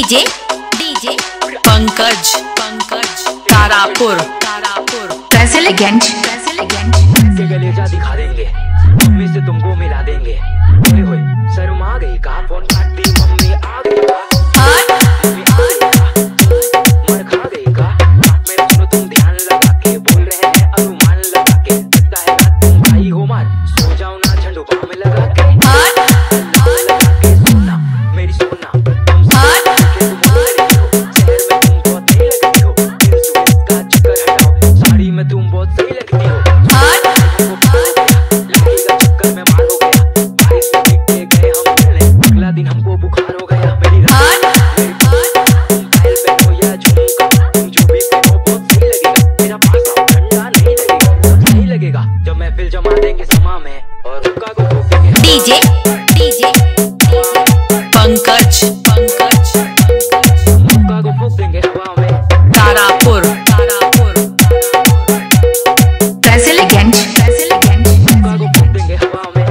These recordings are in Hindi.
डीजे पंकज तारापुर प्रेसिडेंट के गलेजा दिखा देंगे, मम्मी से तुमको मिला देंगे। होए होए शर्म आ गई का, फोन काटी मम्मी आ गई का, मम्मी आ गई का, मर खा गई का। बात मेरे सुनो तुम ध्यान लगा के, बोल रहे हैं अनुमान लगा के। लगता है रात तुम भाई हो मार, सो जाओ ना झंडू बाम लगा के। लगा के सोना मेरी सोना, तुम शहर में तुम बहुत नहीं लगती हो। दिल सुबह का चक्कर हटाओ, साड़ी में तुम बहुत सही लगती हो। लगेगा चक्कर में मार हो गया, बारिश में भीग के गए हम मिलने, अगला दिन हमको बुखार हो गया। मेरी तुम पायल पहनो या झुमका, तुम जो भी पहनो बहुत सही लगेगा। मेरा पास आओ ठंडा नहीं लगेगा, सब सही लगेगा जब महफिल जमा देंगे समा में और हुक्का को ठोकेंगे। डीजे पंकज हुक्का को फूंक देंगे हवा में। तारापुर प्रेसिडेंट हुक्का को फूंक देंगे हवा में।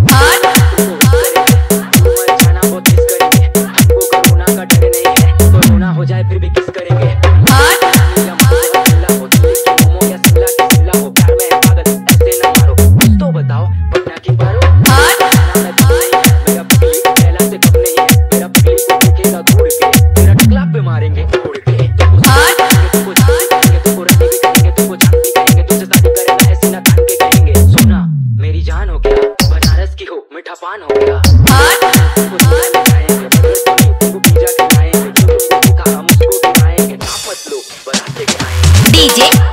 मर जाना बहुत मिस करेंगे, हमको कोरोना का डर नहीं है, कोरोना हो जाए फिर भी किस करेंगे। तो बताओ पटना की पारो, मेरा पगली पहला से कब नहीं है। मेरा पगली को देखेगा घूर के, तेरा टकला पे मारेंगे उड़ के। तुमको जानेंगे, तुमको रखने की करेंगे, तुमको जानती करेंगे, तुझसे शादी करेंगे ऐसी ना तान के कहेंगे। सोना मेरी जान हो गया, बनारस की हो मीठा पान हो गया। तुमको जिला लगाएंगे, तुमको पिज्जा खिलाएंगे, जो तुमको दिखा हम उसको खिलाएंगे। नाप मत लो बराते के आएंगे। डीजे